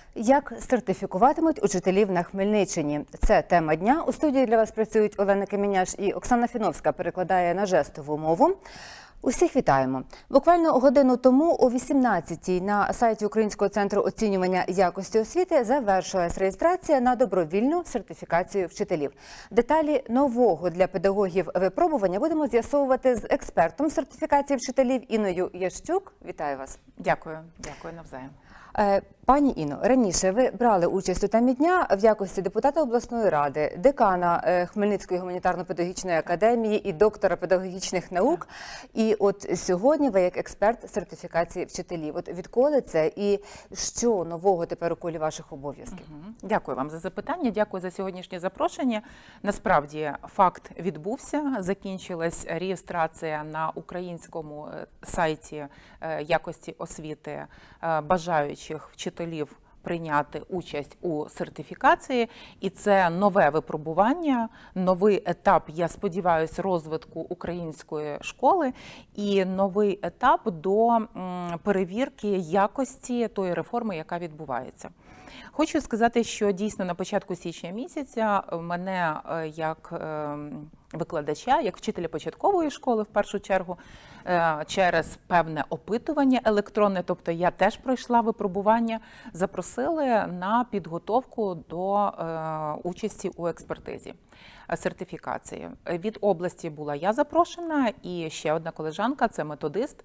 Як сертифікуватимуть учителів на Хмельниччині? Це тема дня. У студії для вас працюють Олена Каменяш і Оксана Фіновська, перекладає на жестову мову. Усіх вітаємо. Буквально годину тому о 18-й на сайті Українського центру оцінювання якості освіти завершилась реєстрація на добровільну сертифікацію вчителів. Деталі нового для педагогів випробування будемо з'ясовувати з експертом сертифікації вчителів Інною Ящук. Вітаю вас. Дякую. Дякую навзаєм. Пані Інно, раніше ви брали участь у темі дня в якості депутата обласної ради, декана Хмельницької гуманітарно-педагогічної академії і доктора педагогічних наук. І от сьогодні ви як експерт сертифікації вчителів. От відколи це і що нового тепер у колі ваших обов'язків? Дякую вам за запитання, дякую за сьогоднішнє запрошення. Насправді факт відбувся, закінчилась реєстрація на українському сайті якості освіти бажаючих вчителів прийняти участь у сертифікації. І це нове випробування, новий етап, я сподіваюся, розвитку української школи і новий етап до перевірки якості тої реформи, яка відбувається. Хочу сказати, що дійсно на початку січня місяця мене як викладача, як вчителя початкової школи в першу чергу, через певне опитування електронне, тобто я теж пройшла випробування, запросили на підготовку до участі у експертизі сертифікації. Від області була я запрошена і ще одна колежанка, це методист,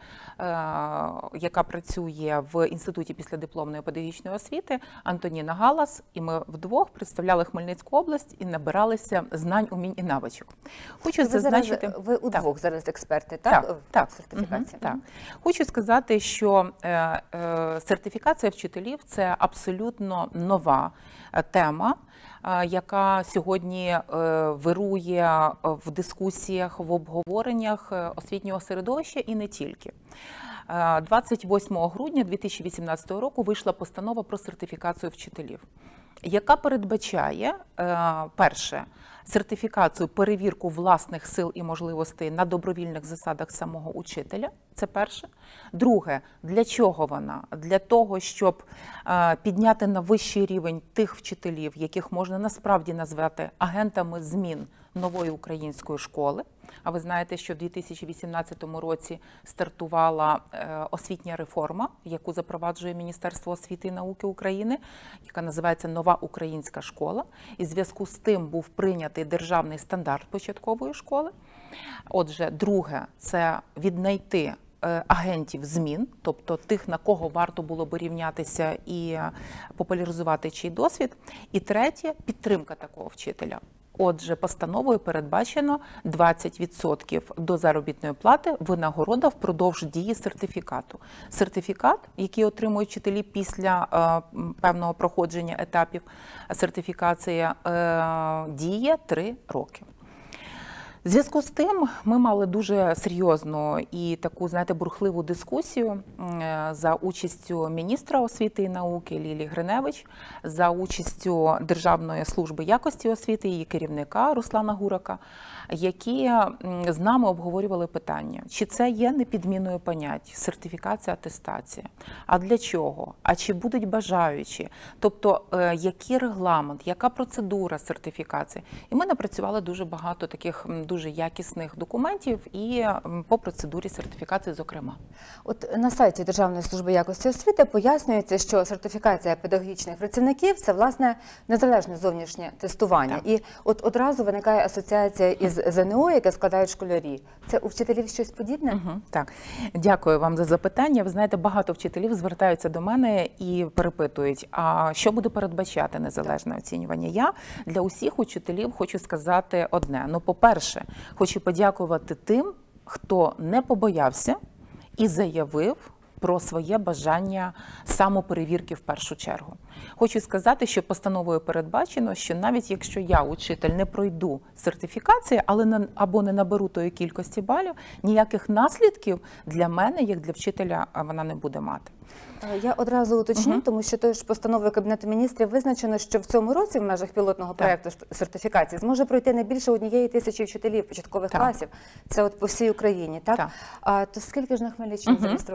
яка працює в Інституті післядипломної педагогічної освіти, Антоніна Галас, і ми вдвох представляли Хмельницьку область і набиралися знань, умінь і навичок. Хочу зазначити... Ви удвох зараз експерти, так? Так. Сертифікація. Так. Хочу сказати, що сертифікація вчителів – це абсолютно нова тема, яка сьогодні вирує в дискусіях, в обговореннях освітнього середовища і не тільки. 28 грудня 2018 року вийшла постанова про сертифікацію вчителів, яка передбачає, перше, сертифікацію, перевірку власних сил і можливостей на добровільних засадах самого учителя. Це перше. Друге, для чого вона? Для того, щоб підняти на вищий рівень тих вчителів, яких можна насправді назвати агентами змін нової української школи. А ви знаєте, що в 2018 році стартувала освітня реформа, яку запроваджує Міністерство освіти і науки України, яка називається «Нова українська школа». І в зв'язку з тим був прийнятий державний стандарт початкової школи. Отже, друге – це віднайти агентів змін, тобто тих, на кого варто було би рівнятися і популяризувати чий досвід. І третє – підтримка такого вчителя. Отже, постановою передбачено 20% до заробітної плати винагорода впродовж дії сертифікату. Сертифікат, який отримують вчителі після певного проходження етапів сертифікації, діє 3 роки. В зв'язку з тим ми мали дуже серйозну і таку, знаєте, бурхливу дискусію за участю міністра освіти і науки Лілії Гриневич, за участю Державної служби якості освіти, її керівника Руслана Гурака, які з нами обговорювали питання, чи це є непідмінною понять – сертифікація, атестація. А для чого? А чи будуть бажаючі? Тобто, який регламент, яка процедура сертифікації? І ми напрацювали дуже багато таких дуже якісних документів і по процедурі сертифікації, зокрема. От на сайті Державної служби якості освіти пояснюється, що сертифікація педагогічних працівників – це, власне, незалежне зовнішнє тестування. Так. І от одразу виникає асоціація із ЗНО, яке складають школярі. Це у вчителів щось подібне? Так. Дякую вам за запитання. Ви знаєте, багато вчителів звертаються до мене і перепитують, а що буде передбачати незалежне оцінювання? Я для усіх учителів хочу сказати одне. Ну, по-перше, хочу подякувати тим, хто не побоявся і заявив про своє бажання самоперевірки в першу чергу. Хочу сказати, що постановою передбачено, що навіть якщо я, учитель, не пройду сертифікації, або не наберу тої кількості балів, ніяких наслідків для мене, як для вчителя, вона не буде мати. Я одразу уточню, тому що тою ж постановою Кабінету міністрів визначено, що в цьому році в межах пілотного проєкту сертифікації зможе пройти не більше 1000 вчителів початкових класів. Це от по всій Україні, так? То скільки ж на Хмельниччині зареєструвалося?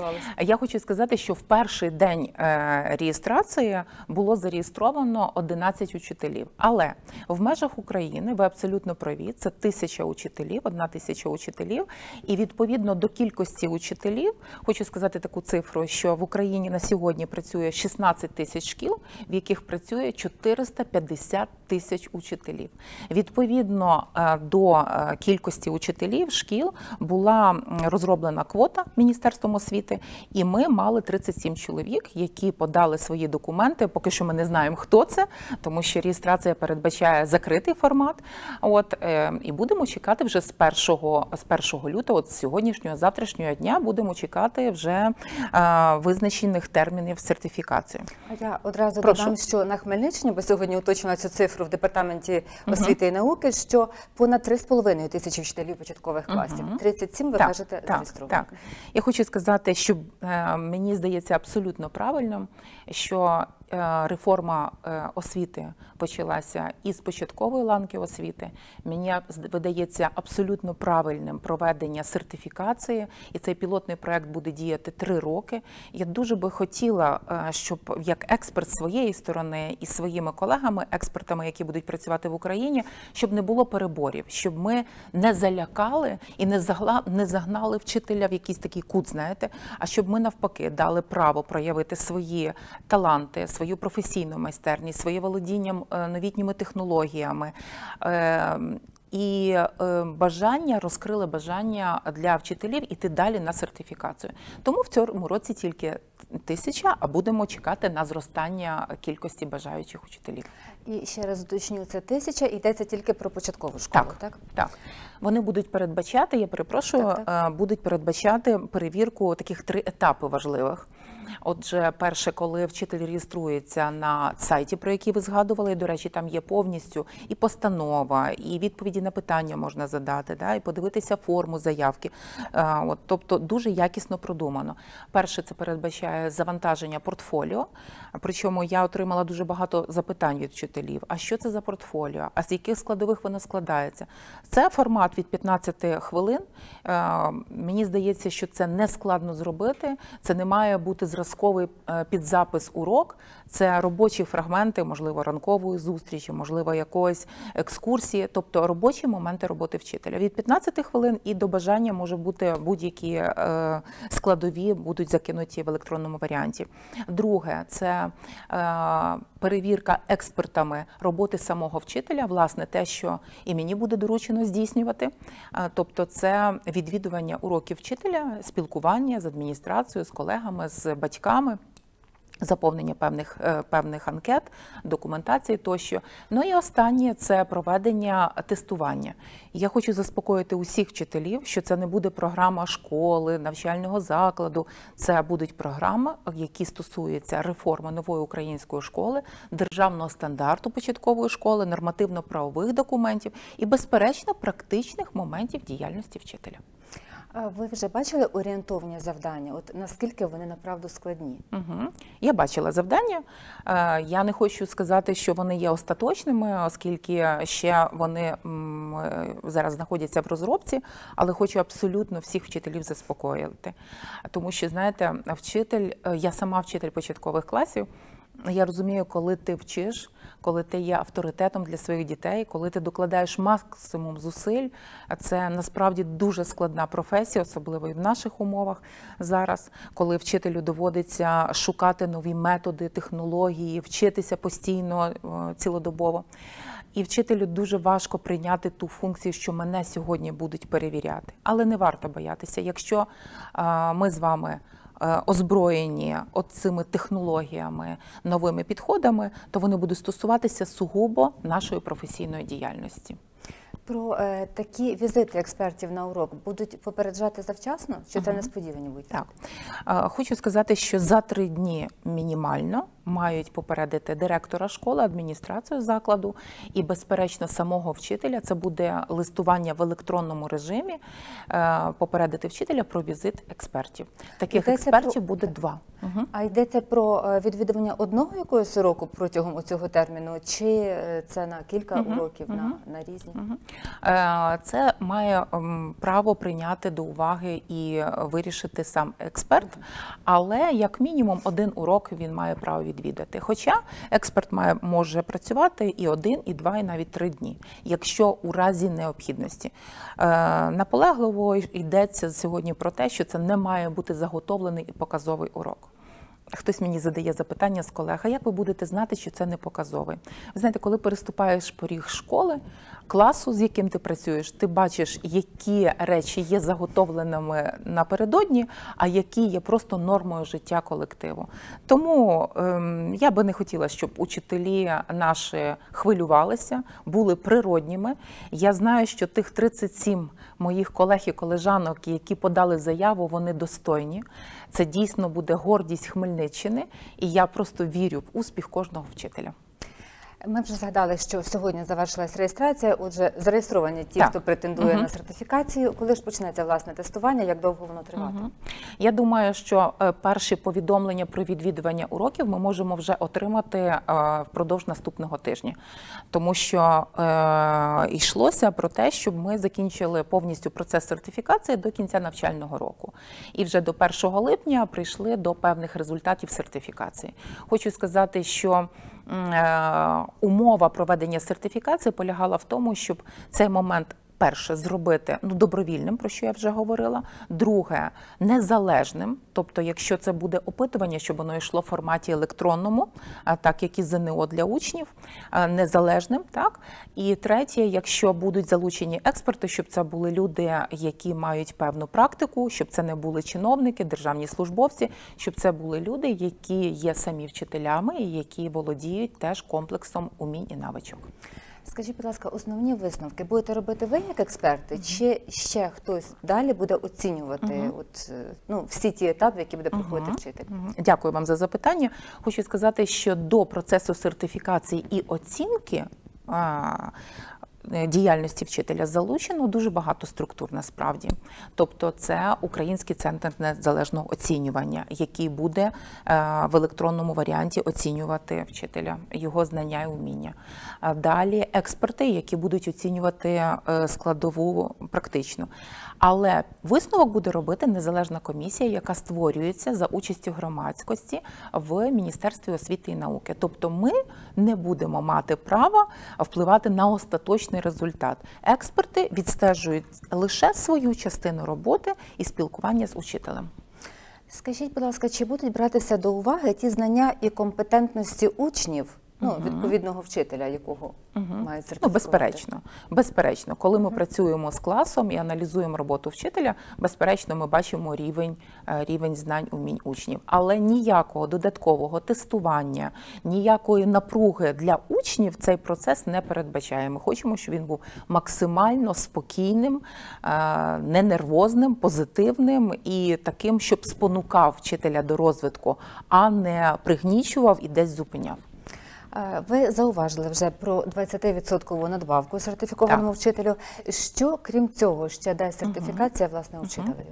Я хочу сказати, що в перший день реєстрації було зареєстровано 11 учителів. Але в межах України, ви абсолютно праві, це 1000 учителів, 1000 учителів. І відповідно до кількості учителів, хочу сказати таку цифру, що в Україні на сьогодні працює 16 тисяч шкіл, в яких працює 450 тисяч учителів. Відповідно до кількості учителів шкіл була розроблена квота Міністерством освіти, і ми мали 37 чоловік, які подали свої документи. Поки що ми не знаємо, хто це, тому що реєстрація передбачає закритий формат. І будемо чекати вже з 1 лютого, з сьогоднішнього, завтрашнього дня, будемо чекати вже визначених термінів сертифікації. Я одразу додам, що на Хмельниччині, бо сьогодні уточнила цю цифру в Департаменті освіти і науки, що понад 3,5 тисячі вчителів початкових класів. 37, ви кажете, зареєстровані. Так. Я хочу сказати, що мені здається абсолютно правильним, що реформа освіти почалася із початкової ланки освіти. Мені видається абсолютно правильним проведення сертифікації, і цей пілотний проект буде діяти 3 роки. Я дуже би хотіла, щоб як експерт своєї сторони і своїми колегами, експертами, які будуть працювати в Україні, щоб не було переборів, щоб ми не залякали і не загнали вчителя в якийсь такий кут, знаєте, а щоб ми навпаки дали право проявити свої таланти, свою професійну майстерність, своє володіння новітніми технологіями і розкрили бажання для вчителів іти далі на сертифікацію. Тому в цьому році тільки 1000, а будемо чекати на зростання кількості бажаючих учителів. І ще раз уточню, це 1000, і йдеться тільки про початкову школу, так? Так. Вони будуть передбачати, я перепрошую, будуть передбачати перевірку таких 3 етапи важливих. Отже, перше, коли вчитель реєструється на сайті, про який ви згадували, до речі, там є повністю і постанова, і відповіді на питання можна задати, і подивитися форму заявки. Тобто дуже якісно продумано. Перше, це передбачає завантаження портфоліо, причому я отримала дуже багато запитань від вчителів. А що це за портфоліо? А з яких складових воно складається? Це формат від 15 хвилин. Мені здається, що це не складно зробити, це не має бути зразковий підзапис урок, це робочі фрагменти, можливо, ранкової зустрічі, можливо, якоїсь екскурсії, тобто робочі моменти роботи вчителя. Від 15 хвилин і до бажання може бути будь-які складові будуть закинуті в електронному варіанті. Друге, це перевірка експертами роботи самого вчителя, власне, те, що і мені буде доручено здійснювати. Тобто це відвідування уроків вчителя, спілкування з адміністрацією, з колегами, з батьками, заповнення певних анкет, документації тощо. Ну і останнє – це проведення тестування. Я хочу заспокоїти усіх вчителів, що це не буде програма школи, навчального закладу. Це будуть програми, які стосуються реформи нової української школи, державного стандарту початкової школи, нормативно-правових документів і, безперечно, практичних моментів діяльності вчителя. Ви вже бачили орієнтовні завдання? От наскільки вони направду складні? Я бачила завдання. Я не хочу сказати, що вони є остаточними, оскільки ще вони зараз знаходяться в розробці, але хочу абсолютно всіх вчителів заспокоїти. Тому що, знаєте, я сама вчитель початкових класів, я розумію, коли ти вчиш, коли ти є авторитетом для своїх дітей, коли ти докладаєш максимум зусиль, це насправді дуже складна професія, особливо і в наших умовах зараз, коли вчителю доводиться шукати нові методи, технології, вчитися постійно, цілодобово. І вчителю дуже важко прийняти ту функцію, що мене сьогодні будуть перевіряти. Але не варто боятися, якщо ми з вами озброєні цими технологіями, новими підходами, то вони будуть стосуватися сугубо нашої професійної діяльності. Про такі візити експертів на урок будуть попереджати завчасно? Чи це несподівані будуть? Так. Хочу сказати, що за 3 дні мінімально мають попередити директора школи, адміністрацію закладу і, безперечно, самого вчителя. Це буде листування в електронному режимі, попередити вчителя про візит експертів. Таких експертів буде 2. А йдеться про відвідування одного якогось уроку протягом цього терміну, чи це на кілька уроків, на різні? Це має право прийняти до уваги і вирішити сам експерт, але як мінімум 1 урок він має право відвідати. Хоча експерт може працювати і 1, і 2, і навіть 3 дні, якщо у разі необхідності. Наполегливо йдеться сьогодні про те, що це не має бути заготовлений і показовий урок. Хтось мені задає запитання з колег, а як ви будете знати, що це не показовий? Ви знаєте, коли переступаєш поріг школи, класу, з яким ти працюєш, ти бачиш, які речі є заготовленими напередодні, а які є просто нормою життя колективу. Тому я би не хотіла, щоб учителі наші хвилювалися, були природніми. Я знаю, що тих 37 моїх колег і колежанок, які подали заяву, вони достойні. Це дійсно буде гордість Хмельниччини, і я просто вірю в успіх кожного вчителя. Ми вже згадали, що сьогодні завершилась реєстрація, отже, зареєстровані ті, хто претендує на сертифікацію. Коли ж почнеться власне тестування, як довго воно триватиме? Я думаю, що перші повідомлення про відвідування уроків ми можемо вже отримати впродовж наступного тижня. Тому що йшлося про те, щоб ми закінчили повністю процес сертифікації до кінця навчального року. І вже до 1 липня прийшли до певних результатів сертифікації. Хочу сказати, що умова проведення сертифікації полягала в тому, щоб цей момент, перше, зробити добровільним, про що я вже говорила. Друге, незалежним, тобто якщо це буде опитування, щоб воно йшло в форматі електронному, так як і ЗНО для учнів, незалежним, так. І третє, якщо будуть залучені експерти, щоб це були люди, які мають певну практику, щоб це не були чиновники, державні службовці, щоб це були люди, які є самі вчителями і які володіють теж комплексом умінь і навичок. Скажіть, будь ласка, основні висновки будете робити ви як експерти, чи ще хтось далі буде оцінювати всі ті етапи, які буде проходити вчитель? Дякую вам за запитання. Хочу сказати, що до процесу сертифікації і оцінки діяльності вчителя залучено дуже багато структур насправді. Тобто це Український центр незалежного оцінювання, який буде в електронному варіанті оцінювати вчителя, його знання і уміння. Далі експерти, які будуть оцінювати складову практично. Але висновок буде робити незалежна комісія, яка створюється за участю громадськості в Міністерстві освіти і науки. Тобто ми не будемо мати права впливати на остаточний результат. Експерти відстежують лише свою частину роботи і спілкування з учителем. Скажіть, будь ласка, чи будуть братися до уваги ті знання і компетентності учнів, відповідного вчителя, якого мають сертифікувати? Безперечно. Безперечно. Коли ми працюємо з класом і аналізуємо роботу вчителя, безперечно, ми бачимо рівень знань, умінь учнів. Але ніякого додаткового тестування, ніякої напруги для учнів цей процес не передбачає. Ми хочемо, щоб він був максимально спокійним, ненервозним, позитивним і таким, щоб спонукав вчителя до розвитку, а не пригнічував і десь зупиняв. Ви зауважили вже про 20% надбавку сертифікованому вчителю. Що, крім цього, ще дасть сертифікація, власне, учителеві?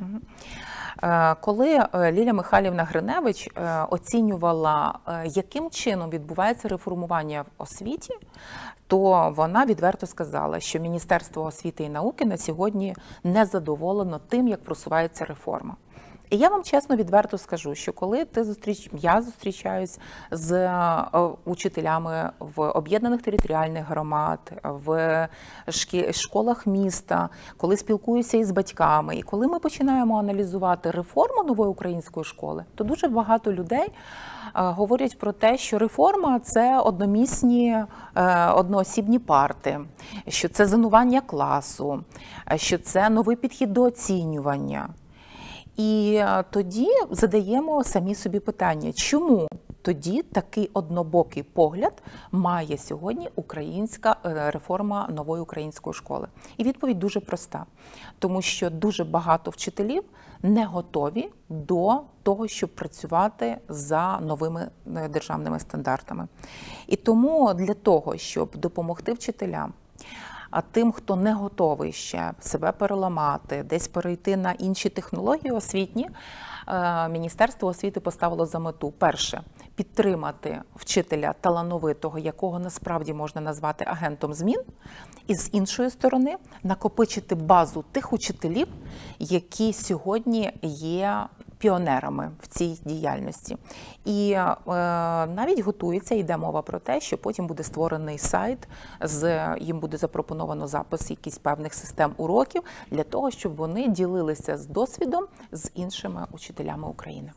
Коли Лілія Михайлівна Гриневич оцінювала, яким чином відбувається реформування в освіті, то вона відверто сказала, що Міністерство освіти і науки на сьогодні не задоволено тим, як просувається реформа. І я вам чесно відверто скажу, що коли я зустрічаюсь з учителями в об'єднаних територіальних громад, в школах міста, коли спілкуюся із батьками, і коли ми починаємо аналізувати реформу нової української школи, то дуже багато людей говорять про те, що реформа – це одномісні, одноосібні парти, що це зонування класу, що це новий підхід до оцінювання. І тоді задаємо самі собі питання, чому тоді такий однобокий погляд має сьогодні українська реформа нової української школи? І відповідь дуже проста. Тому що дуже багато вчителів не готові до того, щоб працювати за новими державними стандартами. І тому для того, щоб допомогти вчителям, а тим, хто не готовий ще себе переламати, десь перейти на інші технології освітні, Міністерство освіти поставило за мету, перше, підтримати вчителя талановитого, якого насправді можна назвати агентом змін, і з іншої сторони накопичити базу тих учителів, які сьогодні є піонерами в цій діяльності. І навіть готується, йде мова про те, що потім буде створений сайт, їм буде запропоновано запис якихось певних систем уроків для того, щоб вони ділилися з досвідом з іншими учителями України.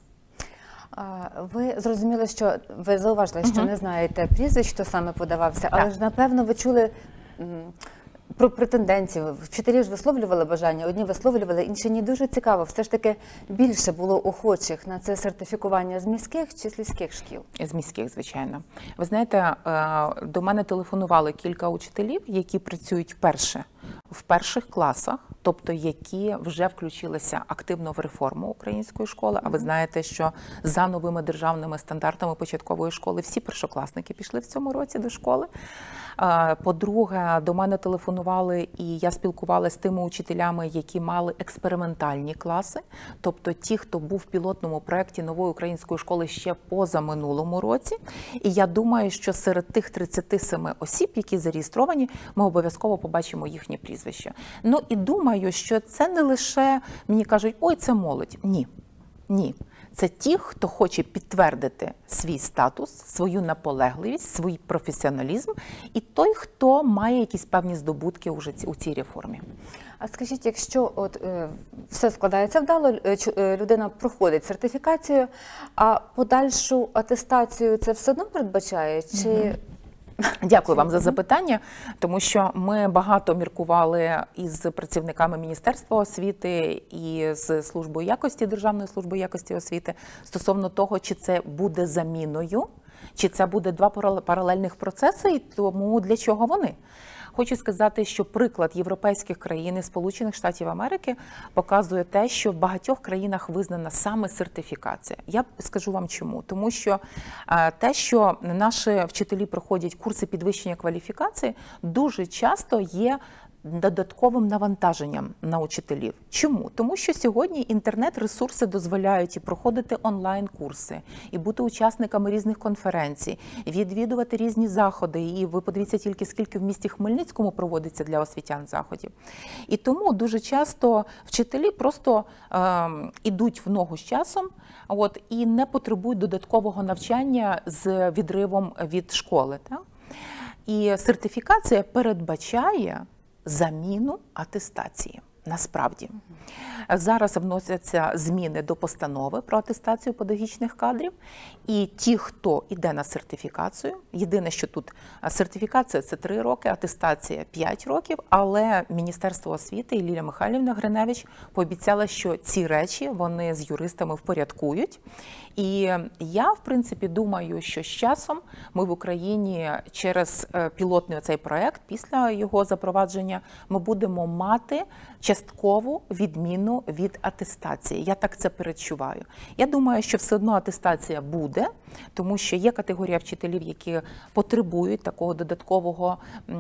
Ви зрозуміли, що ви зауважили, що не знаєте прізвищ, хто саме подавався, але ж, напевно, ви чули про претендентів. Вчителі ж висловлювали бажання, одні висловлювали, інші ні. Дуже цікаво, все ж таки більше було охочих на це сертифікування з міських чи сільських шкіл? З міських, звичайно. Ви знаєте, до мене телефонували кілька учителів, які працюють в перших класах, тобто які вже включилися активно в реформу української школи. А ви знаєте, що за новими державними стандартами початкової школи всі першокласники пішли в цьому році до школи. По-друге, до мене телефонували, і я спілкувалася з тими учителями, які мали експериментальні класи, тобто ті, хто був в пілотному проєкті нової української школи ще позаминулому році. І я думаю, що серед тих 37 осіб, які зареєстровані, ми обов'язково побачимо їхні прізвища. Ну і думаю, що це не лише, мені кажуть, ой, це молодь. Ні. Ні. Це ті, хто хоче підтвердити свій статус, свою наполегливість, свій професіоналізм, і той, хто має якісь певні здобутки уже у цій реформі. А скажіть, якщо все складається вдало, людина проходить сертифікацію, а подальшу атестацію це все одно передбачає? Чи... Дякую вам за запитання, тому що ми багато міркували із працівниками Міністерства освіти і з службою якості, Державної служби якості освіти стосовно того, чи це буде заміною, чи це буде два паралельних процеси, і тому для чого вони. Хочу сказати, що приклад європейських країн і Сполучених Штатів Америки показує те, що в багатьох країнах визнана саме сертифікація. Я скажу вам чому. Тому що те, що наші вчителі проходять курси підвищення кваліфікації, дуже часто є додатковим навантаженням на учителів. Чому? Тому що сьогодні інтернет-ресурси дозволяють і проходити онлайн-курси, і бути учасниками різних конференцій, відвідувати різні заходи. І ви подивіться тільки, скільки в місті Хмельницькому проводиться для освітян заходів. І тому дуже часто вчителі просто ідуть в ногу з часом, і не потребують додаткового навчання з відривом від школи. Так? І сертифікація передбачає заміну атестації. Насправді. Зараз вносяться зміни до постанови про атестацію педагогічних кадрів, і ті, хто йде на сертифікацію, єдине, що тут сертифікація – це 3 роки, атестація – 5 років, але Міністерство освіти і Лілія Михайлівна Гриневич пообіцяла, що ці речі вони з юристами впорядкують. І я, в принципі, думаю, що з часом ми в Україні через пілотний оцей проект, після його запровадження, ми будемо мати часткову відміну від атестації. Я так це передчуваю. Я думаю, що все одно атестація буде, тому що є категорія вчителів, які потребують такого додаткового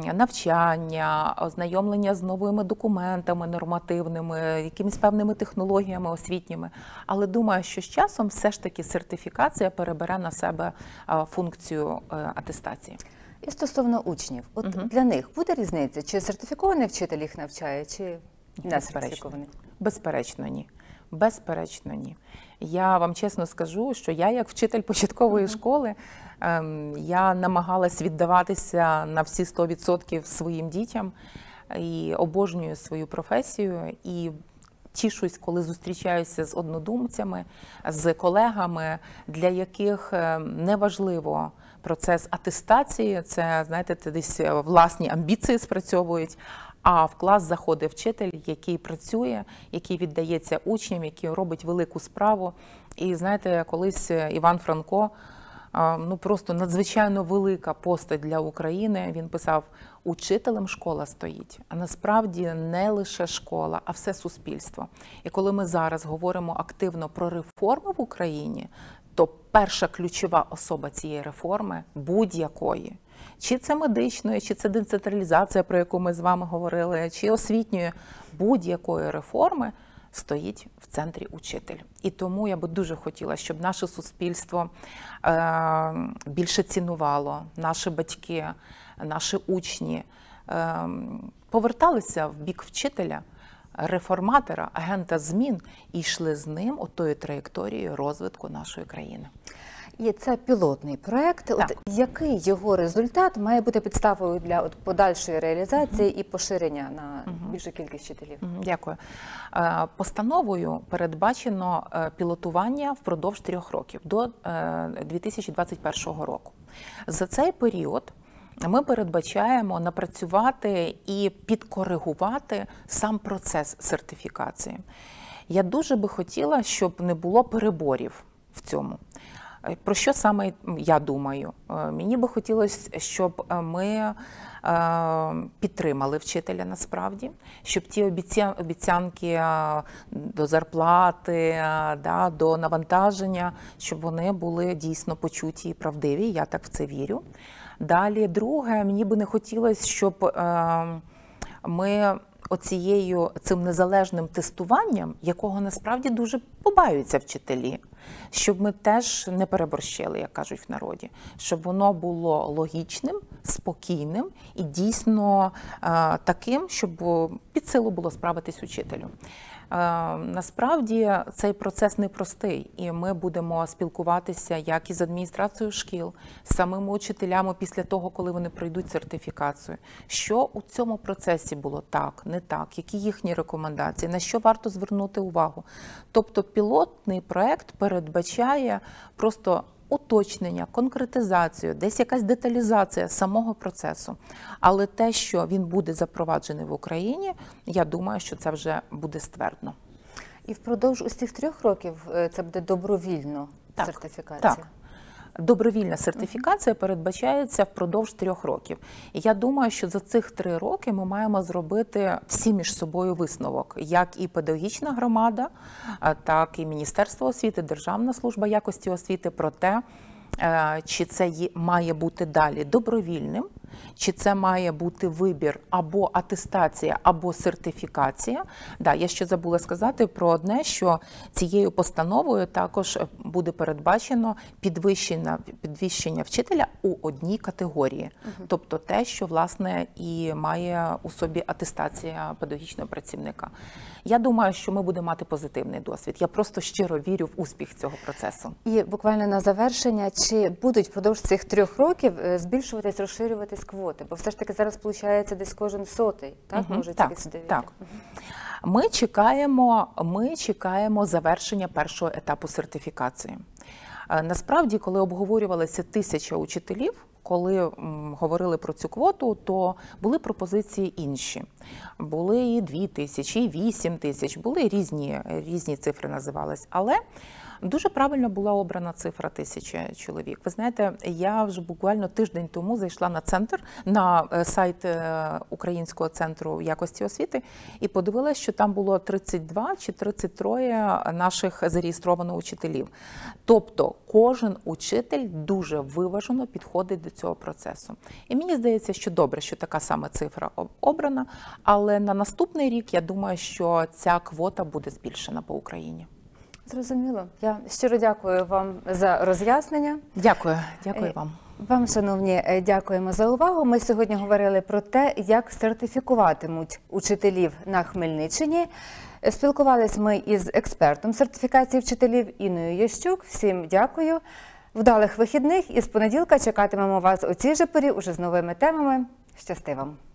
навчання, ознайомлення з новими документами нормативними, якимись певними технологіями освітніми. Але думаю, що з часом все ж таки сертифікація перебере на себе функцію атестації. І стосовно учнів, для них буде різниця, чи сертифікований вчитель їх навчає, чи не сертифікований? Безперечно, ні. Безперечно, ні. Я вам чесно скажу, що я, як вчитель початкової школи, я намагалась віддаватися на всі 100% своїм дітям і обожнюю свою професію, і тішусь, коли зустрічаюся з однодумцями, з колегами, для яких неважливо процес атестації, це, знаєте, десь власні амбіції спрацьовують, а в клас заходить вчитель, який працює, який віддається учням, який робить велику справу. І, знаєте, колись Іван Франко ну просто надзвичайно велика постать для України. Він писав: учителем школа стоїть, а насправді не лише школа, а все суспільство. І коли ми зараз говоримо активно про реформи в Україні, то перша ключова особа цієї реформи будь-якої, чи це медичної, чи це децентралізація, про яку ми з вами говорили, чи освітньої, будь-якої реформи стоїть в центрі учитель. І тому я би дуже хотіла, щоб наше суспільство більше цінувало, наші батьки, наші учні поверталися в бік вчителя, реформатора, агента змін і йшли з ним отою траєкторією розвитку нашої країни. І це пілотний проєкт. От який його результат має бути підставою для подальшої реалізації і поширення на більшу кількість вчителів? Дякую. Постановою передбачено пілотування впродовж 3 років, до 2021 року. За цей період ми передбачаємо напрацювати і підкоригувати сам процес сертифікації. Я дуже би хотіла, щоб не було переборів в цьому. Про що саме я думаю? Мені би хотілося, щоб ми підтримали вчителя насправді, щоб ті обіцянки до зарплати, до навантаження, щоб вони були дійсно почуті і правдиві, я так в це вірю. Далі, друге, мені би не хотілося, щоб ми цим незалежним тестуванням, якого насправді дуже побаються вчителі, щоб ми теж не переборщили, як кажуть в народі, щоб воно було логічним, спокійним і дійсно таким, щоб під силу було справитись учителю. Насправді цей процес непростий, і ми будемо спілкуватися як із адміністрацією шкіл, з самими учителями після того, коли вони пройдуть сертифікацію. Що у цьому процесі було так, не так, які їхні рекомендації, на що варто звернути увагу. Тобто пілотний проект передбачає просто уточнення, конкретизацію, десь якась деталізація самого процесу. Але те, що він буде запроваджений в Україні, я думаю, що це вже буде ствердно. І впродовж усіх 3 років це буде добровільно сертифікація? Так. Добровільна сертифікація передбачається впродовж 3 років. І я думаю, що за цих 3 роки ми маємо зробити всі між собою висновок. Як і педагогічна громада, так і Міністерство освіти, Державна служба якості освіти про те, чи це має бути далі добровільним, чи це має бути вибір або атестація, або сертифікація. Да, я ще забула сказати про одне, що цією постановою також буде передбачено підвищення вчителя у одній категорії. Тобто те, що, власне, і має у собі атестація педагогічного працівника. Я думаю, що ми будемо мати позитивний досвід. Я просто щиро вірю в успіх цього процесу. І буквально на завершення, чи будуть впродовж цих 3 років збільшуватись, розширюватись квоти? Бо все ж таки зараз, виходить, десь кожен 100-й, так? Може тільки сюди війти? Так. Ми чекаємо завершення першого етапу сертифікації. Насправді, коли обговорювалися 1000 учителів, коли говорили про цю квоту, то були пропозиції інші. Були і 2000, і 8000, були різні цифри називались. Але дуже правильно була обрана цифра 1000 чоловік. Ви знаєте, я вже буквально тиждень тому зайшла на сайт Українського центру якості освіти і подивилася, що там було 32 чи 33 наших зареєстрованих учителів. Тобто кожен учитель дуже виважено підходить до цього процесу. І мені здається, що добре, що така саме цифра обрана, але на наступний рік, я думаю, що ця квота буде збільшена по Україні. Зрозуміло. Я щиро дякую вам за роз'яснення. Дякую вам. Вам, шановні, дякуємо за увагу. Ми сьогодні говорили про те, як сертифікуватимуть учителів на Хмельниччині. Спілкувались ми із експертом сертифікації вчителів Інною Ящук. Всім дякую. Вдалих вихідних і з понеділка чекатимемо вас у цій же порі уже з новими темами. Щасти вам!